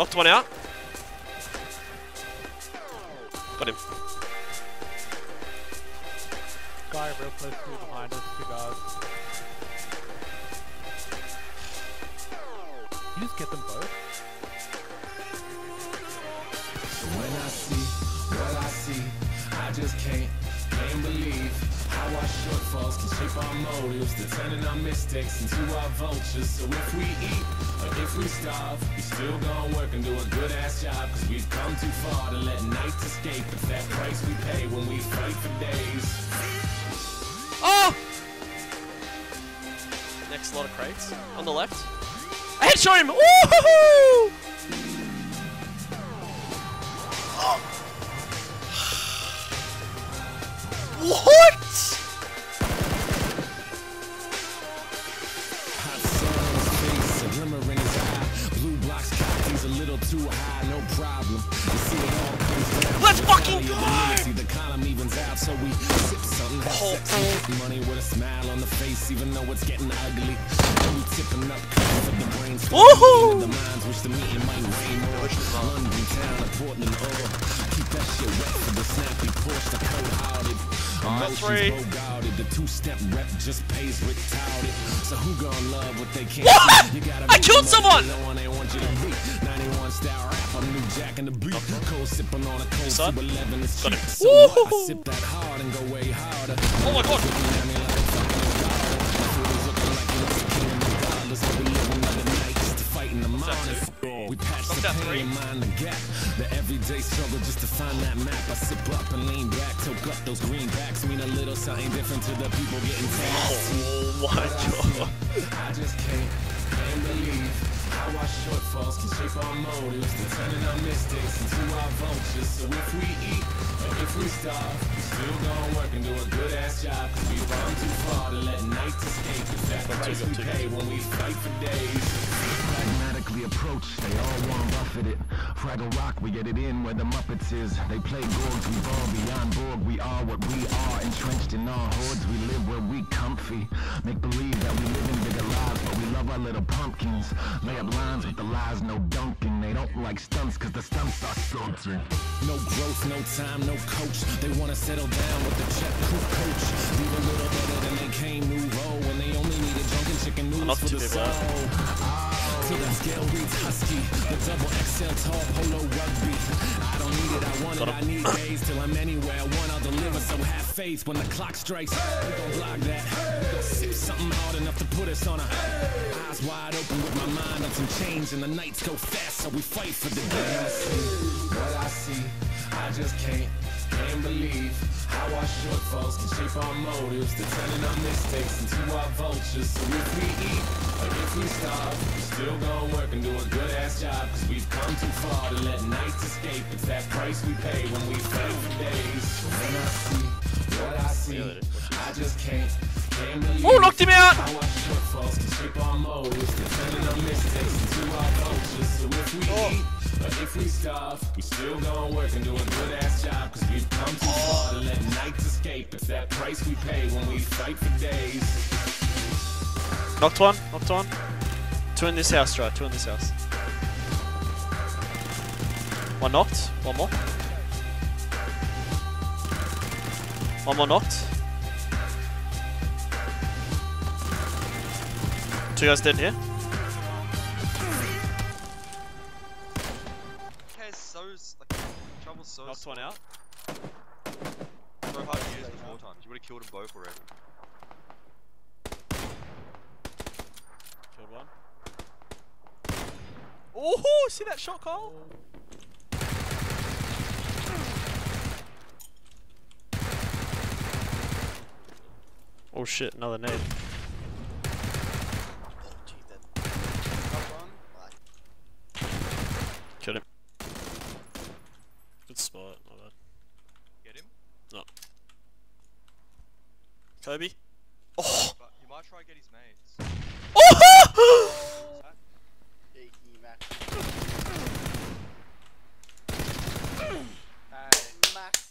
Knocked one out. Got him. Guy real close to behind us, 2 guys. You just get them both? When I see what I see, I just can't believe how our shortfalls can shape our motives, to turning our mistakes into our vultures. So if we eat or if we starve, we still gonna work and do a good ass job, cause we've come too far to let nights escape. It's that price we pay when we fight for days. Oh! Next lot of crates on the left. I headshot him! Woohoo! What? Hot sun on his face, a glimmer in his eye. Blue blocks cocked, he's a little too high, no problem. You see it all comes down. Let's fucking go! The column evens out, so we sip something, have sex, and get money with a smile on the face, even though it's getting ugly. And we tipping up cups of the brains. Woohoo! The minds wish the meeting might rain more. London town or Portland, keep that shit wet for the snappy Porsche, the cold-hearted. Three. The 2-step rep just pays retarded. So who gon' love what they can't What? see? You gotta I killed someone! No one they want you to be. 91 style rap, I'm new Jack in the beat. Cold sipping on a cold 211 is cheap. So what? I sip that hard and go way harder. Oh my god! Looking at me like fucking a god. My food is looking like it was a king regardless. We live another night just to fight in the morning. We patch the pain and mind the gap. The everyday struggle just to find that map. I sip up and lean back, toke up those greenbacks. Mean a little something different to the people getting taxed. Oh my god. I just can't believe how our shortfalls can shape our motives, to turning our mistakes into our vultures. So if we eat or if we starve, we still gonna work and do a good ass job, cause we've gone too far to let nights escape. It's that price we pay when we fight for days. Pragmatically approach, they all warm buffet it. Fraggle rock, we get it in where the Muppets is. They play gorgs, we ball beyond Borg. We are what we are, entrenched in our hordes. We live where we comfy. Make believe that we live in bigger lives, but we love our little pumpkins. Lay up lines with the lies, no dunking. They don't like stunts, cause the stunts are stunting. No growth, no time, no coach. They wanna settle down with the check-proof coach. Leave a little better than they came, move when they only need a drunken chicken noodles for the soul. Till that scale reads husky, the double XL tall polo rugby. I don't need it, I want it, I need days till I'm anywhere I want, I'll deliver, so have faith when the clock strikes. We gon' block that, we gon' sip something hard enough to put us on a eyes wide open with my mind on some change, and the nights go fast, so we fight for the day. I see what I see, I just can't believe how our shortfalls can shape our motives, to turning our mistakes into our vultures. So if we eat or if we starve, we still gonna work and do a good ass job, cause we've come too far to let nights escape. It's that price we pay when we fight for days. When I see what I see, I just can't believe knocked him out! how our shortfalls can shape our motives, to turning our mistakes into our vultures. So if we eat or if we starve, we still gonna work and do a good ass job, cause we've come too far to let nights escape. It's that price we pay when we fight for days. Knocked one, knocked one. 2 in this house, try. 2 in this house. 1 knocked, 1 more. 1 more knocked. 2 guys dead here. Knocked 1 out. So hard to use it 4 times. You would have killed them both already. Killed 1. Oh, see that shot, Kyle? Oh shit, another nade. Killed him. Good spot, not bad. Get him? No. Kobe? Oh! But he might try to get his mates. Oh! Max.